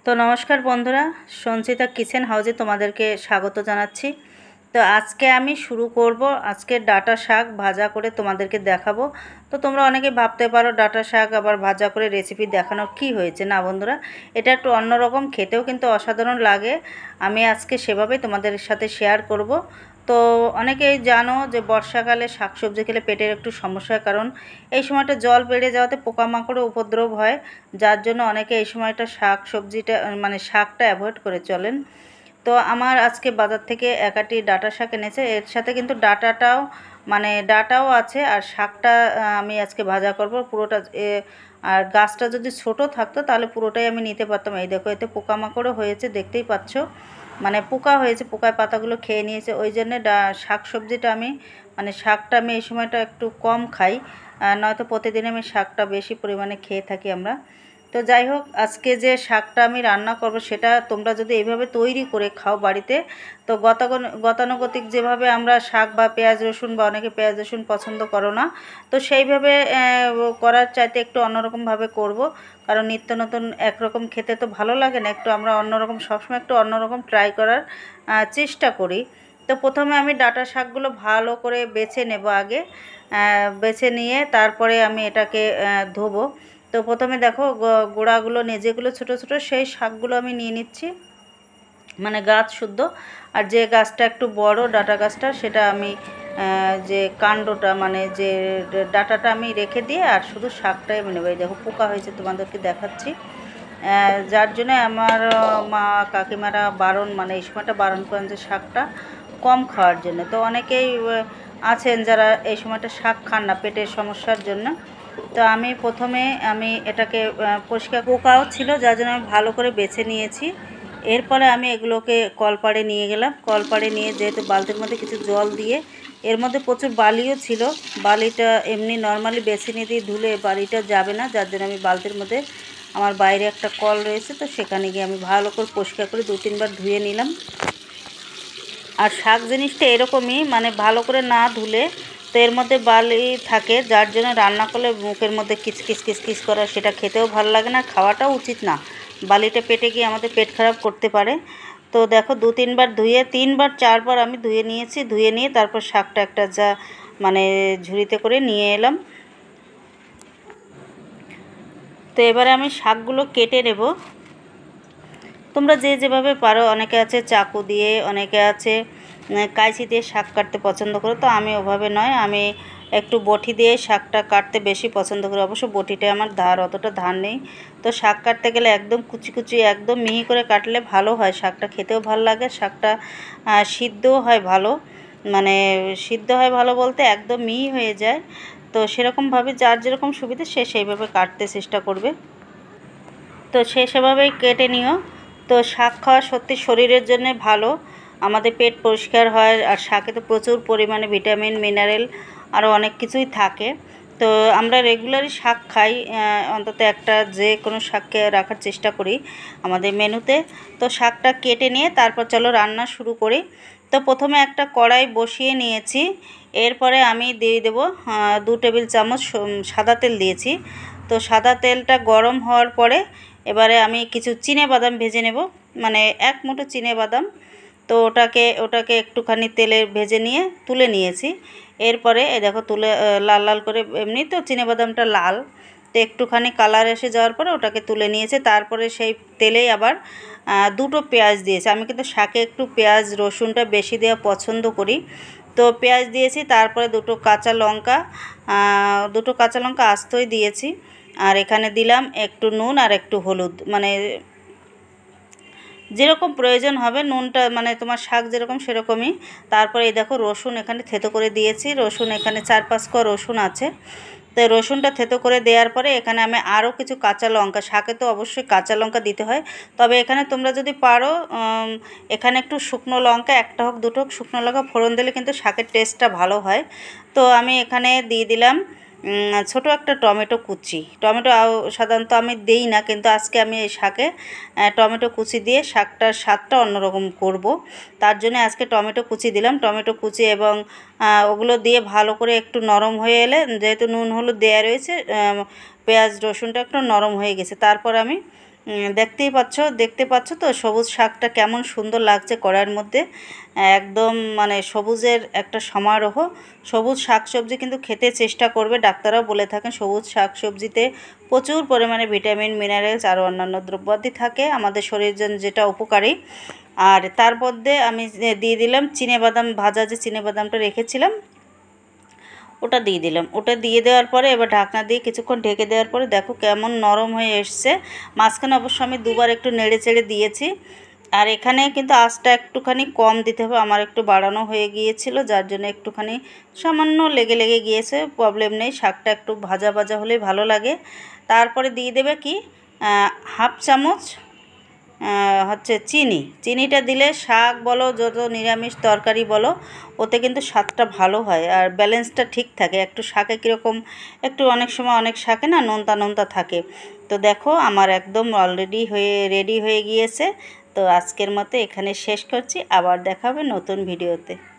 তো নমস্কার বন্ধুরা, সঞ্চিতা কিচেন হাউজে তোমাদেরকে স্বাগত জানাচ্ছি। তো আজকে আমি শুরু করব আজকে ডাঁটা শাক ভাজা করে তোমাদেরকে দেখাবো। তো তোমরা অনেকে ভাবতে পারো ডাঁটা শাক আবার ভাজা করে রেসিপি দেখানোর কি হয়েছে। না বন্ধুরা, এটা একটু অন্যরকম, খেতেও কিন্তু অসাধারণ লাগে। আমি আজকে সেভাবেই তোমাদের সাথে শেয়ার করব। তো অনেকেই জানো যে বর্ষাকালে শাকসবজি খেলে পেটের একটু সমস্যার কারণ এই সময়টা জল বেড়ে যাওয়াতে পোকামাকড়ের উপদ্রব হয়, যার জন্য অনেকে এই সময়টা শাকসবজিটা মানে শাকটা অ্যাভয়েড করে চলেন। তো আমার আজকে বাজার থেকে একাটি ডাঁটা শাক এনেছে, এর সাথে কিন্তু ডাঁটাটাও মানে ডাঁটাও আছে আর শাকটা আমি আজকে ভাজা করব পুরোটা। আর গাছটা যদি ছোট থাকতো তাহলে পুরোটাই আমি নিতে পারতাম। এই দেখো, এতে পোকামাকড়ও হয়েছে, দেখতেই পাচ্ছ, মানে পোকা হয়েছে, পোকায় পাতাগুলো খেয়ে নিয়েছে। ওই জন্যে শাক সবজিটা আমি মানে শাকটা আমি এই সময়টা একটু কম খাই, নয়তো প্রতিদিন আমি শাকটা বেশি পরিমাণে খেয়ে থাকি আমরা। তো যাই হোক, আজকে যে শাকটা আমি রান্না করব সেটা তোমরা যদি এইভাবে তৈরি করে খাও বাড়িতে, তো গতানুগতিক যেভাবে আমরা শাক বা পেঁয়াজ রসুন, বা অনেকে পেঁয়াজ রসুন পছন্দ করো না, তো সেইভাবে করার চাইতে একটু অন্যরকমভাবে করব। কারণ নিত্য নতুন একরকম খেতে তো ভালো লাগে না, একটু আমরা অন্যরকম সবসময় একটু অন্যরকম ট্রাই করার চেষ্টা করি। তো প্রথমে আমি ডাঁটা শাকগুলো ভালো করে বেছে নেব আগে, বেছে নিয়ে তারপরে আমি এটাকে ধোবো। তো প্রথমে দেখো গোড়াগুলো যেগুলো ছোটো ছোটো সেই শাকগুলো আমি নিয়ে নিচ্ছি, মানে গাছ শুদ্ধ। আর যে গাছটা একটু বড় ডাঁটা গাছটা, সেটা আমি যে কাণ্ডটা মানে যে ডাঁটাটা আমি রেখে দিয়ে আর শুধু শাকটাই আমি নেব। এই দেখো পোকা হয়েছে, তোমাদেরকে দেখাচ্ছি। যার জন্যে আমার মা কাকিমারা বারণ, মানে এই সময়টা বারণ করেন যে শাকটা কম খাওয়ার জন্য। তো অনেকেই আছেন যারা এই সময়টা শাক খান না পেটের সমস্যার জন্য। তো আমি প্রথমে এটাকে পরিষ্কার, পোকাও ছিল যার জন্য আমি ভালো করে বেছে নিয়েছি। এরপরে আমি এগুলোকে কলপাড়ে নিয়ে গেলাম। কলপাড়ে নিয়ে যেহেতু বালতির মধ্যে কিছু জল দিয়ে, এর মধ্যে প্রচুর বালিও ছিল, বালিটা এমনি নর্মালি বেসিনে দিয়ে ধুলে বালিটা যাবে না, যার জন্য আমি বালতির মধ্যে, আমার বাইরে একটা কল রয়েছে তো সেখানে গিয়ে আমি ভালো করে পরিষ্কার করে 2-3 বার ধুয়ে নিলাম। আর শাক জিনিসটা এরকমই, মানে ভালো করে না ধুলে তো এর মধ্যে বালি থাকে, যার জন্য রান্না করলে মুখের মধ্যে কিচকিচ কিচকিচ করা, সেটা খেতেও ভালো লাগে না, খাওয়াটাও উচিত না। বালিটা পেটে গিয়ে আমাদের পেট খারাপ করতে পারে। তো দেখো 2-3 বার ধুয়ে, 3-4 বার আমি ধুয়ে নিয়েছি। ধুয়ে নিয়ে তারপর শাকটা একটা মানে ঝুড়িতে করে নিয়ে এলাম। তো এবারে আমি শাকগুলো কেটে নেব। তোমরা যে যেভাবে পারো, অনেকে আছে চাকু দিয়ে, অনেকে আছে কাঁচি দিয়ে শাক কাটতে পছন্দ করো। তো আমি ওভাবে নয়, আমি একটু বটি দিয়ে শাকটা কাটতে বেশি পছন্দ করি। অবশ্য বটিটা আমার অতটা ধার নেই। তো শাক কাটতে গেলে একদম কুচি কুচি একদম মিহি করে কাটলে ভালো হয়, শাকটা খেতেও ভালো লাগে, শাকটা সিদ্ধও হয় ভালো, মানে সিদ্ধ হয় ভালো বলতে একদম মিহি হয়ে যায়। তো সেরকমভাবে যার যেরকম সুবিধা সে সেইভাবে কাটতে চেষ্টা করবে। তো সে সেভাবেই কেটে নিও। তো শাক খাওয়া সত্যি শরীরের জন্য ভালো, আমাদের পেট পরিষ্কার হয়। আর শাকে তো প্রচুর পরিমাণে ভিটামিন, মিনারেল, আরও অনেক কিছুই থাকে। তো আমরা রেগুলারই শাক খাই, অন্তত একটা যে কোনো শাককে রাখার চেষ্টা করি আমাদের মেনুতে। তো শাকটা কেটে নিয়ে তারপর চলো রান্না শুরু করি। তো প্রথমে একটা কড়াই বসিয়ে নিয়েছি। এরপরে আমি দিয়ে দেবো 2 টেবিল চামচ সাদা তেল দিয়েছি। তো সাদা তেলটা গরম হওয়ার পরে এবারে আমি কিছু চিনেবাদাম ভেজে নেব, মানে 1 মুঠো চিনেবাদাম। তো ওটাকে একটুখানি তেলে ভেজে নিয়ে তুলে নিয়েছি। এরপরে এই দেখো তুলে লাল লাল করে, এমনি তো চিনেবাদামটা লাল, তো একটুখানি কালার এসে যাওয়ার পরে ওটাকে তুলে নিয়েছে। তারপরে সেই তেলেই আবার 2টো পেঁয়াজ দিয়েছি। আমি কিন্তু শাকে একটু পেঁয়াজ রসুনটা বেশি দেওয়া পছন্দ করি, তো পেঁয়াজ দিয়েছি। তারপরে 2টো কাঁচা লঙ্কা আস্তই দিয়েছি। আর এখানে দিলাম একটু নুন আর একটু হলুদ, মানে যেরকম প্রয়োজন হবে নুনটা, মানে তোমার শাক যেরকম সেরকমই। তারপরে এই দেখো রসুন এখানে থেতো করে দিয়েছি, রসুন এখানে 4-5 কোয়া রসুন আছে। তো রসুনটা থেতো করে দেওয়ার পরে এখানে আমি আরও কিছু কাঁচা লঙ্কা, শাকে তো অবশ্যই কাঁচা লঙ্কা দিতে হয়, তবে এখানে তোমরা যদি পারো এখানে একটু শুকনো লঙ্কা, 1টা হোক 2টো হোক শুকনো লঙ্কা ফোড়ন দিলে কিন্তু শাকের টেস্টটা ভালো হয়। তো আমি এখানে দিয়ে দিলাম ছোটো একটা টমেটো কুচি। টমেটো সাধারণত আমি দেই না, কিন্তু আজকে আমি এই শাকে টমেটো কুচি দিয়ে শাকটার স্বাদটা অন্যরকম করব, তার জন্য আজকে টমেটো কুচি দিলাম। টমেটো কুচি এবং ওগুলো দিয়ে ভালো করে একটু নরম হয়ে এলে, যেহেতু নুন হলুদ দেওয়া রয়েছে, পেঁয়াজ রসুনটা একটু নরম হয়ে গেছে, তারপর আমি দেখতে পাচ্ছ তো সবুজ শাকটা কেমন সুন্দর লাগছে কড়াইয়ের মধ্যে। একদম মানে সবুজের একটা সমারোহ। সবুজ শাকসবজি কিন্তু খেতে চেষ্টা করবে, ডাক্তাররাও বলে থাকেন সবুজ শাকসবজিতে প্রচুর পরিমাণে ভিটামিন, মিনারেলস আর অন্যান্য দ্রব্যাদি থাকে আমাদের শরীরের জন্য, যেটা উপকারী। আর তার মধ্যে আমি দিয়ে দিলাম চিনেবাদাম, ভাজা যে চিনেবাদামটা রেখেছিলাম ওটা দিয়ে দিলাম। ওটা দিয়ে দেওয়ার পরে এবার ঢাকনা দিয়ে কিছুক্ষণ ঢেকে দেওয়ার পরে দেখো কেমন নরম হয়ে এসছে। মাঝখানে অবশ্য আমি দুবার একটু নেড়ে চেড়ে দিয়েছি। আর এখানে কিন্তু আঁচটা একটুখানি কম দিতে হবে, আমার একটু বাড়ানো হয়ে গিয়েছিল, যার জন্য একটুখানি সামান্য লেগে লেগে গিয়েছে। প্রবলেম নেই, শাকটা একটু ভাজা ভাজা হলেই ভালো লাগে। তারপরে দিয়ে দেবে কি হাফ চামচ হচ্ছে চিনিটা দিলে শাক বলো যত নিরামিষ তরকারি বলো ওতে কিন্তু স্বাদটা ভালো হয় আর ব্যালেন্সটা ঠিক থাকে। একটু শাকে কীরকম একটু অনেক সময় অনেক শাকে না নোনতা নোনতা থাকে। তো দেখো আমার একদম অলরেডি রেডি হয়ে গিয়েছে। তো আজকের মতো এখানে শেষ করছি, আবার দেখা হবে নতুন ভিডিওতে।